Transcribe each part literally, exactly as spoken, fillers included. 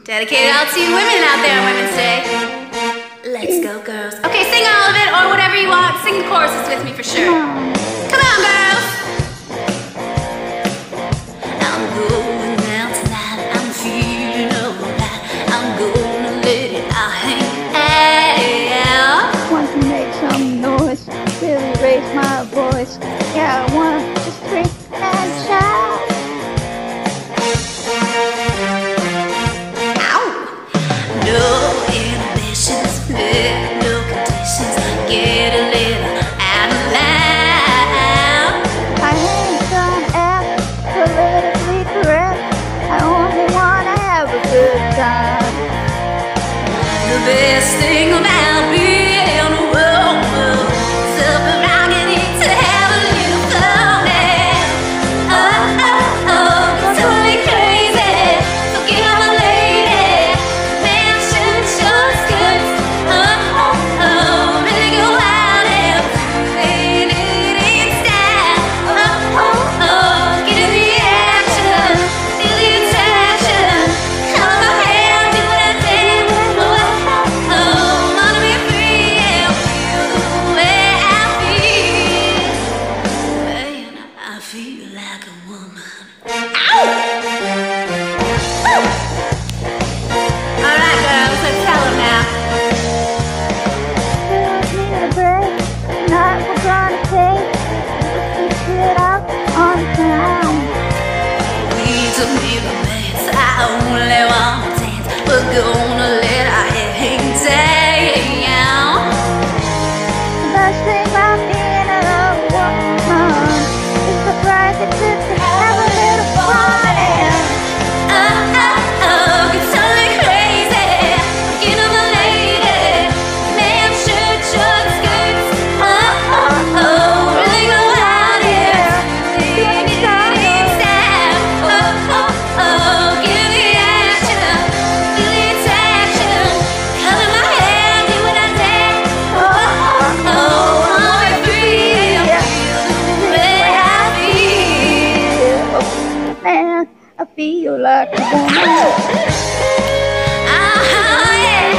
Dedicated all to you women out there on Women's Day. Let's go, girls. Okay, sing all of it or whatever you want. Sing the choruses with me for sure. Come on, girls. I'm going out tonight. I'm feeling alright. I'm gonna let it all hang out. Want to make some noise, really raise my voice. Yeah, I want to scream and shout. No inhibitions, no conditions. Get a little out of line. I ain't gonna act politically correct. I only wanna have a good time. The best thing about being a woman is the prerogative to have a little fun. And oh, oh, oh, get totally crazy. So get on my lady. Man, shoot your skirts. Oh, oh, oh, really go out and feel it in style. Oh, oh, oh, get in the action. Feel the attraction. Come on, hand, do what I did. Oh, oh, oh, wanna be free and feel the way I feel. Man, I feel like a woman. Ow! Woo! All right, girls, let's tell them now. Just need a break. Tonight we're gonna take this shit out on town. We don't need romance, I only want to dance. We're gonna let our hair hang down. The best thing about being a woman is the price it took to have a little fun. And Oh, oh, oh, get totally crazy. Get on my lady. Man, shirt, short skirts. Oh, oh, oh, really go out here. Feeling it in style. Oh, oh, oh, give the action. Feel the attraction. Color my hair, do what I did. Oh, oh, oh, wanna be free. I feel the way I feel. man, I feel like a woman. Oh, yeah.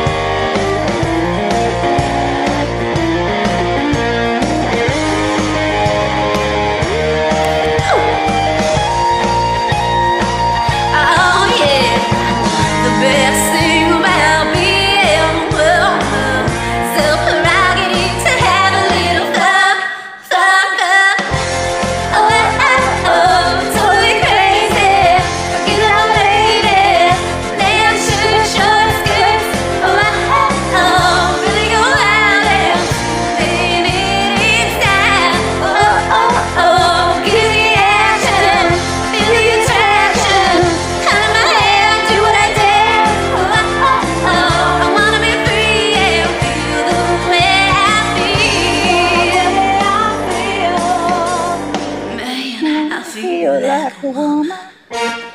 Oh, yeah. The best thing about being a woman is the prerogative to have a little fun, fun, fun. Oh, oh, oh, totally crazy. Forget our lady. Man, shirt, short skirts. Oh, oh, oh, really go out and feel it in style. Oh, oh, oh, give the action, feel the attraction. Cut my hair, do what I did. Oh, oh, oh, I wanna be free and feel the way I feel. Man, I feel Feel like like a woman.